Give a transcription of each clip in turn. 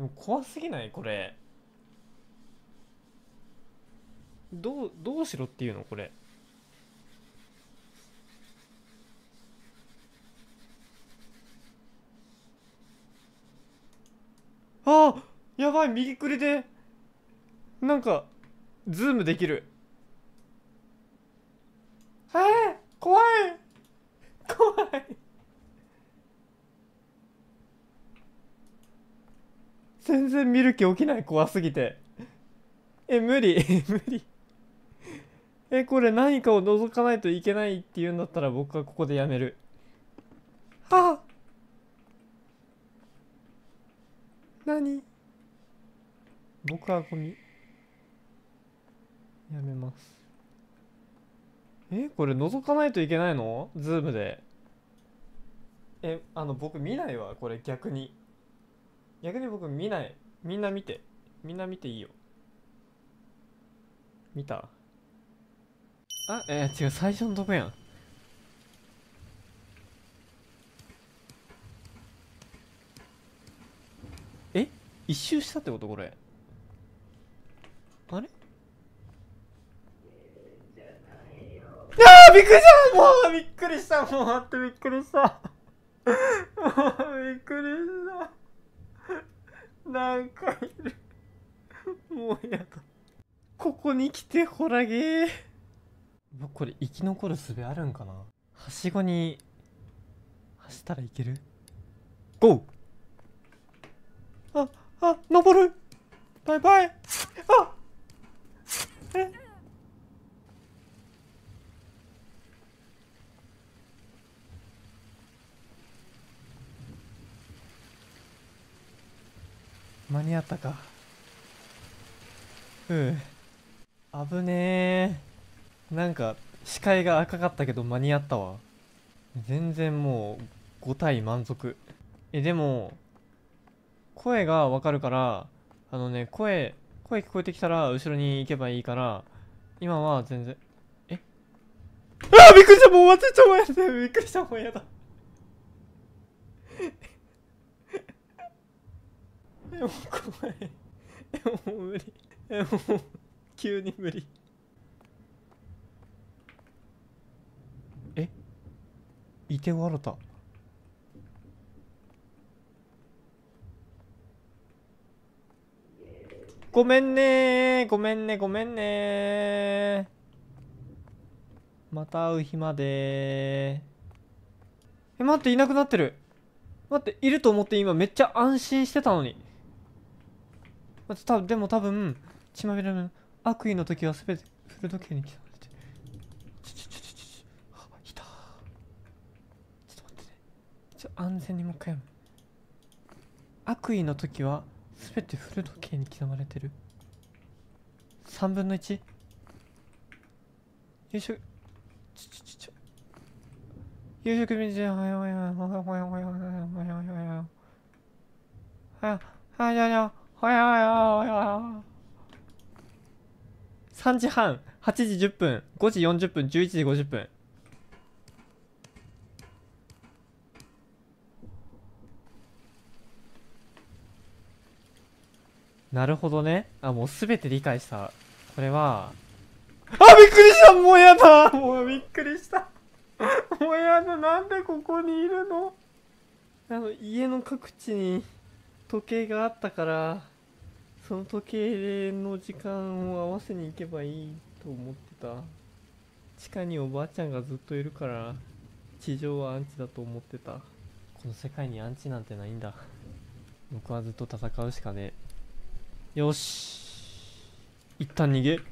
も怖すぎないこれ。どうしろっていうのこれ。ああ、やばい、右クリでなんかズームできる。怖い怖い。全然見る気起きない、怖すぎて。無理無理。これ何かを覗かないといけないっていうんだったら僕はここでやめる。あ、何、僕はゴミやめます。これ覗かないといけないのズームで。僕見ないわこれ。逆に僕見ない。みんな見て、みんな見ていいよ。見た。違う、最初のとこやん。一周したってことこれ。あれ、びっくりした。もうびっくりした。もう待って、びっくりした。もうびっくりした。なんかいる。もうやだ。ここに来てホラゲー。僕これ生き残る術あるんかな。はしごに走ったらいける。ゴー。登る。バイバイ。間に合ったか。危ねえ。なんか視界が赤かったけど間に合ったわ。全然もう5体満足。でも声がわかるから、声聞こえてきたら後ろに行けばいいから、今は全然。びっくりした。もう忘れちゃう。もうやだ。びっくりした。もうやだ。もう怖い。もう無理。もう急に無理。いてわろた。ごめんねごめんねごめんね。また会う日まで。待って、いなくなってる。待って、いると思って今めっちゃ安心してたのに。待って、でも多分血まみれの悪意の時は全てフル時計に刻まれて。いた。ちょっと待ってね。安全にもう一回読む。悪意の時は全てフル時計に刻まれてる。3分の 1。 よいしょ。夕食見て、ほやほやほやほやほやほやほやほやほやほやほやほや。3時半、8時10分、5時40分、11時50分。なるほどね。もうすべて理解した。これは、びっくりした。もうやだ。もうびっくりした。もうやだ。なんでここにいるの。家の各地に時計があったから、その時計の時間を合わせに行けばいいと思ってた。地下におばあちゃんがずっといるから、地上はアンチだと思ってた。この世界にアンチなんてないんだ。僕はずっと戦うしかねえ。よし、一旦逃げ。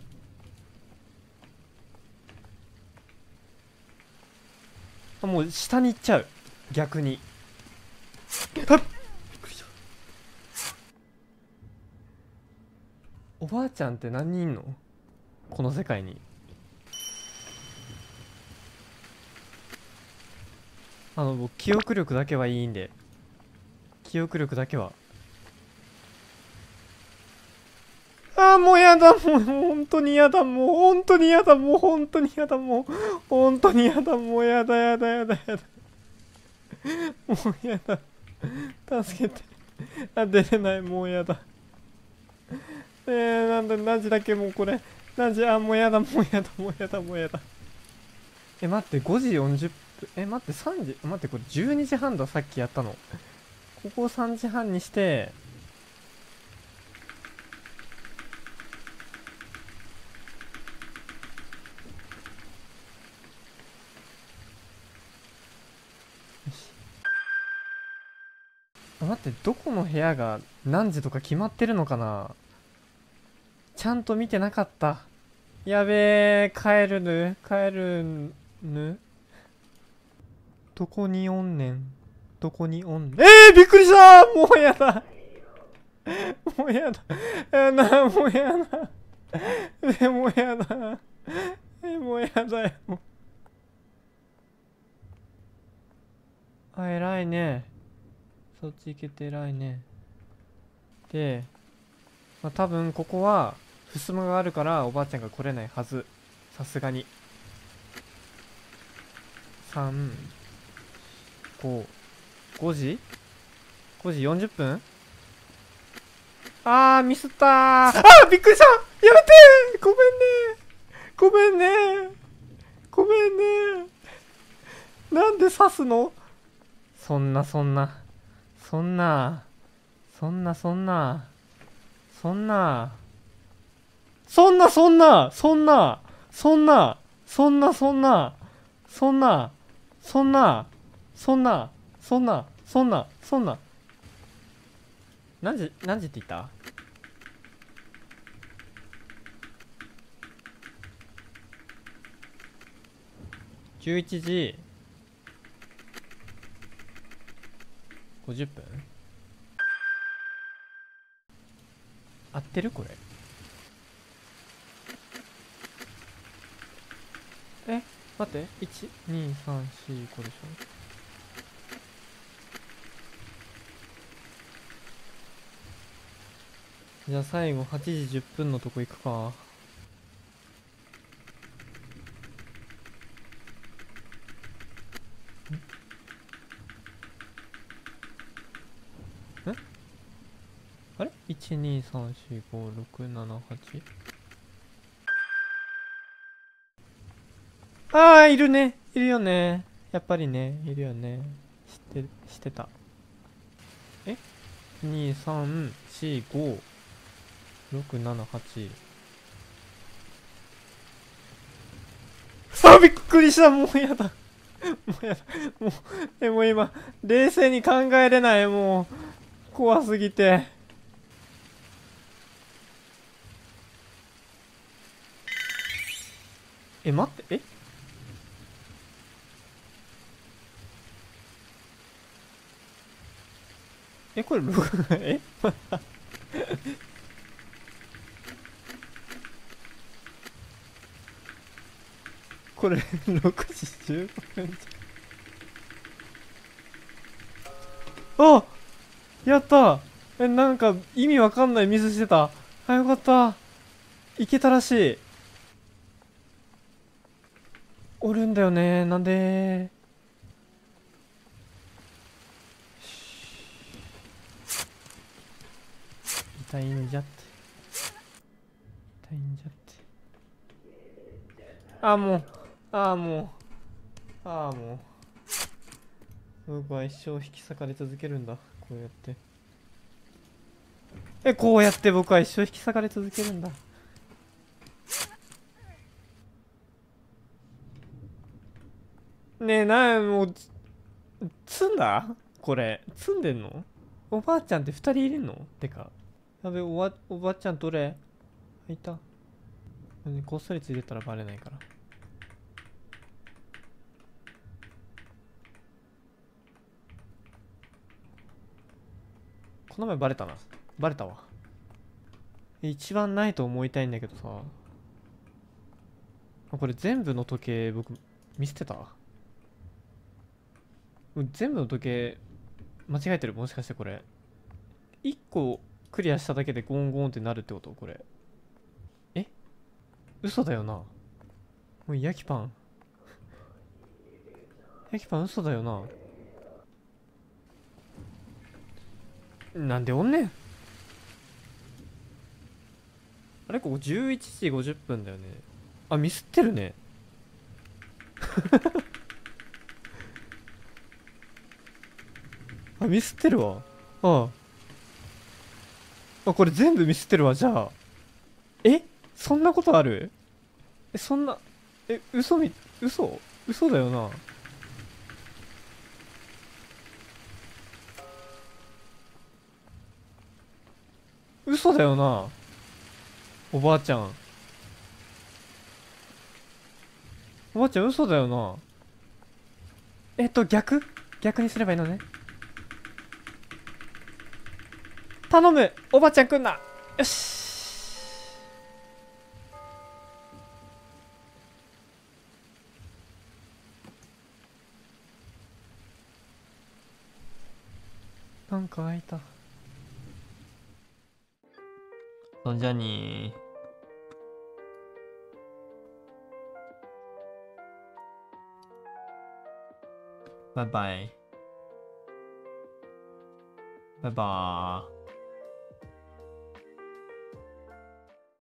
もう下に行っちゃう。逆に。びっくりした。おばあちゃんって何人いんのこの世界に。僕記憶力だけはいいんで。記憶力だけは。もうやだ。もう本当にやだ。もう本当にやだ。もう本当にやだ。もう本当にやだ。もうやだやだやだやだ。もうやだ。助けて。 あ、出れない、もうやだ。なんだ、何時だっけ、もうこれ。何時、あ、もうやだ、もうやだ、もうやだ、もうやだ。待って、5時40分。待って、3時、待って、これ12時半だ、さっきやったの。ここを3時半にして、よし。待って、どこの部屋が何時とか決まってるのかな。ちゃんと見てなかった。やべえ、帰るぬ。どこにおんねん。どこにおんねん。びっくりした。もうやだ。もうやだ。もうやだ。もうやだ。もうやだよ。あ、偉いね。そっち行けて偉いね。で、多分ここは、襖があるからおばあちゃんが来れないはず。さすがに。3、5、5時 ?5 時40分。ミスったー。びっくりした。やめてー。ごめんねー。ごめんねー。ごめんねー。なんで刺すの。そんな、そんな。そんな。そんな、そんな。そんな。そんな、そんな。そんな。そんな。そんな、そんな。そんな。そんな。そんな。そんな。そんな。そんな。何時って言った？11時50分。合ってるこれ。待って。1、2、3、4、5でしょ。じゃあ最後8時10分のとこ行くか。あれ ?1、2、3、4、5、6、7、8。いるね。いるよね。やっぱりね。いるよね。知ってた。2、3、4、5、6、7、8。びっくりした。もうやだ。もうやだ。もう今、冷静に考えれない。もう、怖すぎて。待って。これ、これ、6時15分じゃん。やったなんか、意味わかんないミスしてた。よかった。いけたらしい。おるんだよね。なんで。痛いんじゃって。痛いんじゃって。もう。もう。もう。僕は一生引き裂かれ続けるんだ。こうやって。こうやって僕は一生引き裂かれ続けるんだ。ねえ、もう、積んだこれ。積んでんの。おばあちゃんって2人いるのてか。やべ、おばあちゃんどれ。いた。こっそりついてたらバレないから。この前バレたな。バレたわ。一番ないと思いたいんだけどさ。これ全部の時計僕見捨てた。全部の時計間違えてる。もしかしてこれ。1個クリアしただけでゴンゴンってなるってことこれ。嘘だよな。もうヤキパン。ヤキパン嘘だよな。 なんでおんねん。あれここ11時50分だよね。あ、ミスってるね。あ、ミスってるわ。ああ。あ、これ全部ミスってるわ、じゃあ。え、そんなことある？え、そんな、え、嘘だよな。嘘だよな。おばあちゃん。おばあちゃん嘘だよな。逆にすればいいのね。頼む、おばあちゃん来んな。よし。なんか開いた。そんじゃにー。バイバイ。バイバー。